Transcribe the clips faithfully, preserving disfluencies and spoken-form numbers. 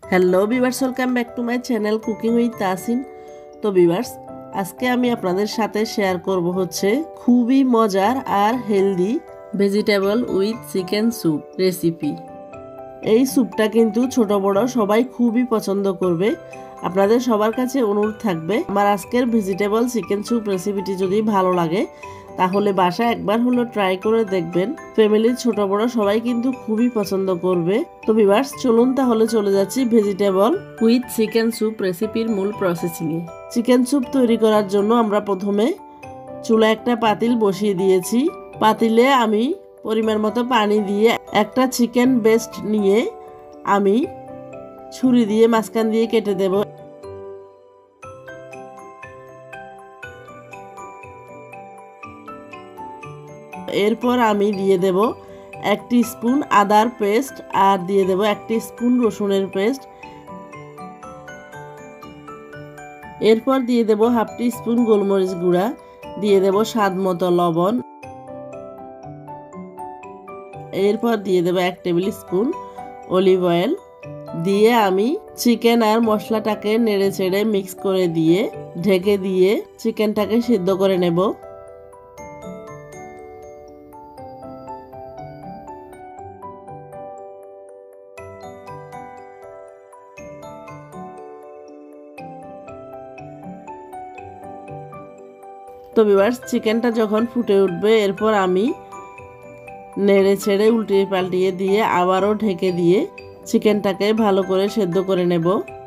Hello viewers, welcome back to my channel cooking with Tasin. তো viewers, আজকে আমি আপনাদের সাথে শেয়ার করব হচ্ছে খুবই মজার আর healthy vegetable with chicken soup recipe. এই স্যুপটা কিন্তু ছোট বড় সবাই খুবই পছন্দ করবে। আপনাদের সবার কাছে অনুরোধ থাকবে, আমার আজকের ভেজিটেবল চিকেন স্যুপ রেসিপিটি যদি ভালো লাগে তাহলে বাসায় একবার হলো ট্রাই করে দেখবেন। ফ্যামিলির ছোট বড় সবাই কিন্তু খুবই পছন্দ করবে। তো ভিউয়ার্স, চলুন তাহলে চলে যাচ্ছি ভেজিটেবল উইথ চিকেন স্যুপ রেসিপির মূল প্রসেসিংয়ে। চিকেন স্যুপ তৈরি করার জন্য আমরা প্রথমে চুলা একটা পাতিল বসিয়ে দিয়েছি। পাতিলে আমি পরিমাণ মতো পানি দিয়ে একটা চিকেন ব্রেস্ট নিয়ে আমি ছুরি দিয়ে মাঝখান দিয়ে কেটে দেব। এরপর আমি দিয়ে দেব এক স্পুন আদার পেস্ট আর দিয়ে দেব এক স্পুন রসুনের পেস্ট। এরপর দিয়ে দেব হাফ টি স্পুন গোলমরিচ গুঁড়া, দিয়ে দেব স্বাদ মতো লবণ। এরপর দিয়ে দেব এক টেবিল স্পুন অলিভ অয়েল। দিয়ে আমি চিকেন আর মশলাটাকে নেড়ে চেড়ে মিক্স করে দিয়ে ঢেকে দিয়ে চিকেনটাকে সিদ্ধ করে নেব। তো ভিউয়ার্স, চিকেনটা যখন ফুটে উঠবে এরপর আমি নেড়ে ছেড়ে উল্টিয়ে পাল্টিয়ে দিয়ে আবারও ঢেকে দিয়ে চিকেনটাকে ভালো করে সেদ্ধ করে নেব।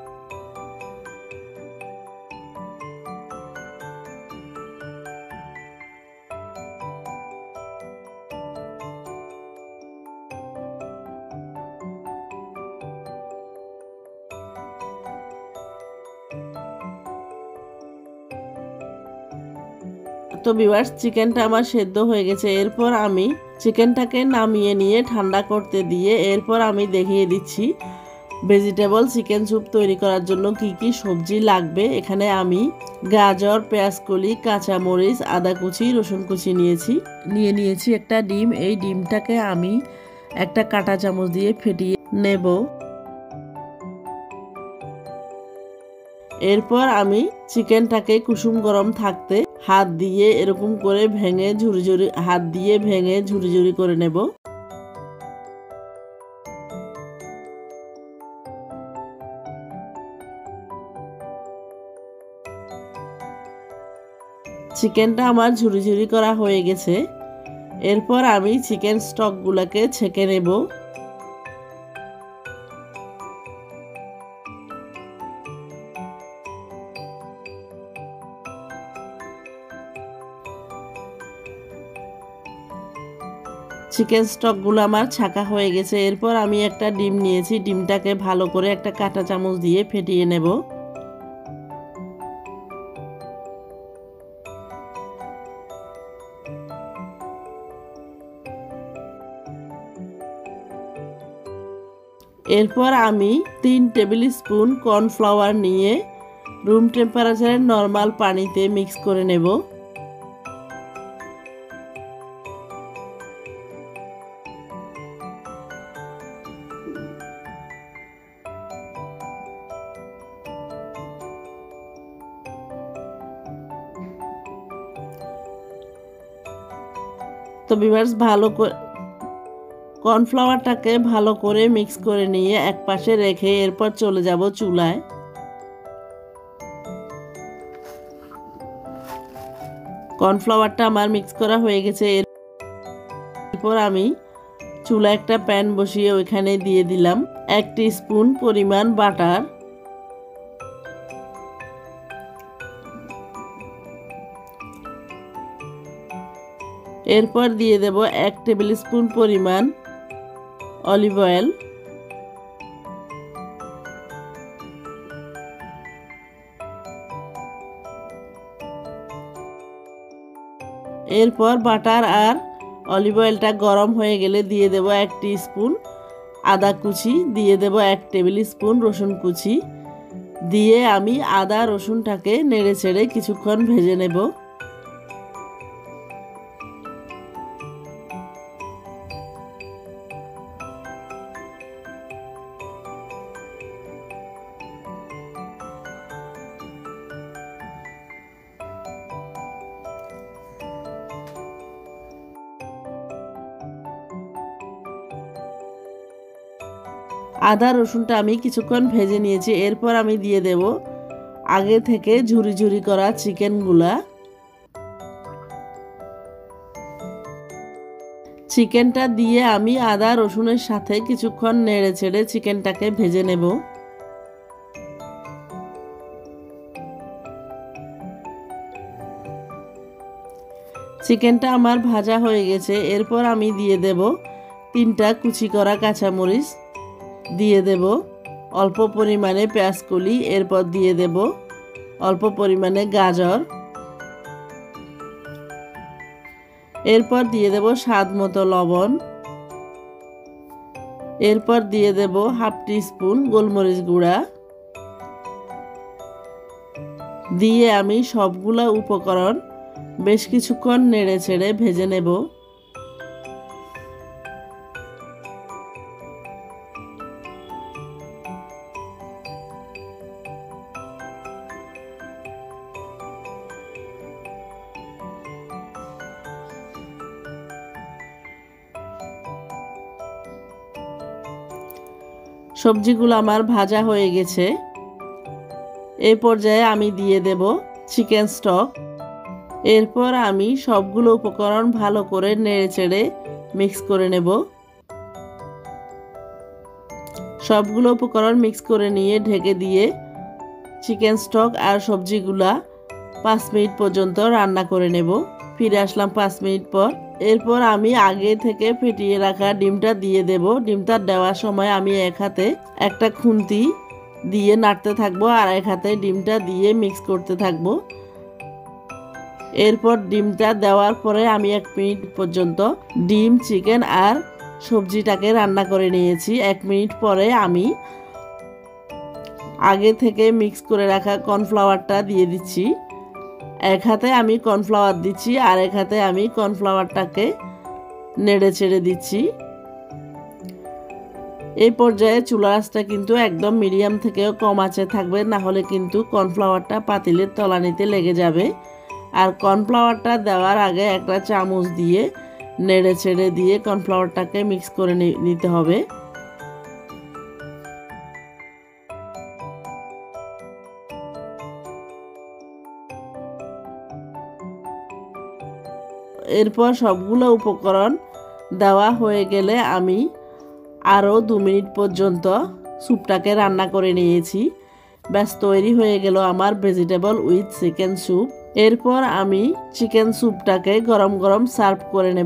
তো ভিউয়ার্স, চিকেনটা আমার সেদ্ধ হয়ে গেছে। এরপর আমি চিকেনটাকে নামিয়ে নিয়ে ঠান্ডা করতে দিয়ে এরপর আমি দেখিয়ে দিচ্ছি ভেজিটেবল চিকেন স্যুপ তৈরি করার জন্য কি কি সবজি লাগবে। এখানে আমি গাজর, পেঁয়াজকলি, কাঁচামরিচ, আদা কুচি, রসুন কুচি নিয়েছি। নিয়ে নিয়েছি একটা ডিম। এই ডিমটাকে আমি একটা কাঁটা চামচ দিয়ে ফেটিয়ে নেব। এরপর আমি চিকেনটাকে কুসুম গরম থাকতে হাত দিয়ে এরকম করে ভেঙে ঝুরি ঝুরি হাত দিয়ে ভেঙে ঝুরি ঝুরি করে নেব। চিকেনটা আমার ঝুরি ঝুরি করা হয়ে গেছে। এরপর আমি চিকেন স্টকগুলোকে ছেঁকে নেব। চিকেন স্টকগুলো আমার ছাকা হয়ে গেছে। এরপর আমি একটা ডিম নিয়েছি। ডিমটাকে ভালো করে একটা কাঁটা চামচ দিয়ে ফেটিয়ে নেব। এরপর আমি তিন টেবিল স্পুন কর্নফ্লাওয়ার নিয়ে রুম টেম্পারেচারের নর্মাল পানিতে মিক্স করে নেব। তো ভিউয়ার্স, ভালো করে কর্নফ্লাওয়ারটাকে ভালো করে মিক্স করে নিয়ে এক পাশে রেখে এরপর চলে যাব চুলায়। কর্নফ্লাওয়ারটা আমার মিক্স করা হয়ে গেছে। এরপর আমি চুলায় একটা প্যান বসিয়ে ওইখানে দিয়ে দিলাম এক স্পুন পরিমাণ বাটার। এরপর দিয়ে দেব এক টেবিল স্পুন পরিমাণ অলিভ অয়েল। এরপর বাটার আর অলিভ অয়েলটা গরম হয়ে গেলে দিয়ে দেব এক স্পুন আদা কুচি, দিয়ে দেব এক টেবিল স্পুন রসুন কুচি। দিয়ে আমি আদা রসুনটাকে নেড়ে ছেড়ে কিছুক্ষণ ভেজে নেব। আদা রসুনটা আমি কিছুক্ষণ ভেজে নিয়েছি। এরপর আমি দিয়ে দেব আগে থেকে ঝুরি ঝুরি করা চিকেনগুলা। চিকেনটা দিয়ে আমি আদা রসুনের সাথে কিছুক্ষণ নেড়ে ছেড়ে চিকেনটাকে ভেজে নেব। চিকেনটা আমার ভাজা হয়ে গেছে। এরপর আমি দিয়ে দেব তিনটা কুচি করা কাঁচামরিচ, দিয়ে দেব অল্প পরিমাণে পেঁয়াজকলি, এরপর দিয়ে দেব অল্প পরিমাণে গাজর, এরপর দিয়ে দেব স্বাদ মতো লবণ, এরপর দিয়ে দেব হাফ টি স্পুন গোলমরিচ গুঁড়া। দিয়ে আমি সবগুলা উপকরণ বেশ কিছুক্ষণ নেড়ে ছেড়ে ভেজে নেব। সবজিগুলো আমার ভাজা হয়ে গেছে। এই পর্যায়ে আমি দিয়ে দেব চিকেন স্টক। এরপর আমি সবগুলো উপকরণ ভালো করে নেড়ে চেড়ে মিক্স করে নেব। সবগুলো উপকরণ মিক্স করে নিয়ে ঢেকে দিয়ে চিকেন স্টক আর সবজিগুলা পাঁচ মিনিট পর্যন্ত রান্না করে নেব। ফিরে আসলাম পাঁচ মিনিট পর। এরপর আমি আগে থেকে ফেটিয়ে রাখা ডিমটা দিয়ে দেব। ডিমটা দেওয়ার সময় আমি এক হাতে একটা খুন্তি দিয়ে নাড়তে থাকবো আর এক হাতে ডিমটা দিয়ে মিক্স করতে থাকবো। এরপর ডিমটা দেওয়ার পরে আমি এক মিনিট পর্যন্ত ডিম, চিকেন আর সবজিটাকে রান্না করে নিয়েছি। এক মিনিট পরে আমি আগে থেকে মিক্স করে রাখা কর্নফ্লাওয়ারটা দিয়ে দিচ্ছি। এক হাতে আমি কর্নফ্লাওয়ার দিচ্ছি আর এক হাতে আমি কর্নফ্লাওয়ারটাকে নেড়ে ছেড়ে দিচ্ছি। এই পর্যায়ে চুলার আঁচটা কিন্তু একদম মিডিয়াম থেকেও কম আঁচে থাকবে, না হলে কিন্তু কর্নফ্লাওয়ারটা পাতিলের তলানিতে লেগে যাবে। আর কর্নফ্লাওয়ারটা দেওয়ার আগে একটা চামচ দিয়ে নেড়ে ছেড়ে দিয়ে কর্নফ্লাওয়ারটাকে মিক্স করে নিতে হবে। এরপর সবগুলো উপকরণ দেওয়া হয়ে গেলে আমি আরও দু মিনিট পর্যন্ত স্যুপটাকে রান্না করে নিয়েছি। ব্যাস তৈরি হয়ে গেল আমার ভেজিটেবল উইথ চিকেন স্যুপ। এরপর আমি চিকেন স্যুপটাকে গরম গরম সার্ভ করে নেব।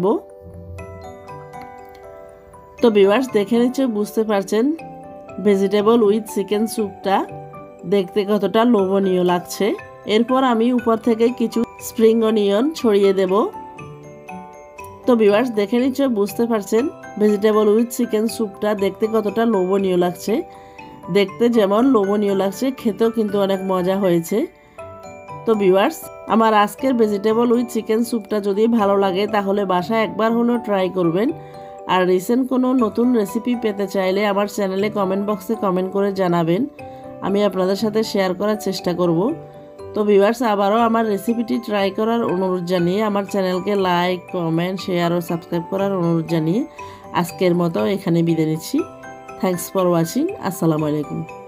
তো ভিউয়ার্স, দেখে নিচ্ছে বুঝতে পারছেন ভেজিটেবল উইথ চিকেন স্যুপটা দেখতে কতটা লোভনীয় লাগছে। এরপর আমি উপর থেকে কিছু স্প্রিং অনিয়ন ছড়িয়ে দেব। তো ভিউয়ার্স, দেখে নিচ্ছে বুঝতে পারছেন ভেজিটেবল উইথ চিকেন স্যুপটা দেখতে কতটা লোভনীয় লাগছে। দেখতে যেমন লোভনীয় লাগছে, খেতেও কিন্তু অনেক মজা হয়েছে। তো ভিউয়ার্স, আমার আজকের ভেজিটেবল উইথ চিকেন স্যুপটা যদি ভালো লাগে তাহলে বাসায় একবার হলেও ট্রাই করবেন। আর রিসেন্ট কোনো নতুন রেসিপি পেতে চাইলে আমার চ্যানেলে কমেন্ট বক্সে কমেন্ট করে জানাবেন, আমি আপনাদের সাথে শেয়ার করার চেষ্টা করব। তো ভিউয়ার্স, আবারও আমার রেসিপিটি ট্রাই করার অনুরোধ জানিয়ে আমার চ্যানেলকে লাইক, কমেন্ট, শেয়ার ও সাবস্ক্রাইব করার অনুরোধ জানিয়ে আজকের মতো এখানে বিদায় নিচ্ছি। Thanks for watching. আসসালামু আলাইকুম।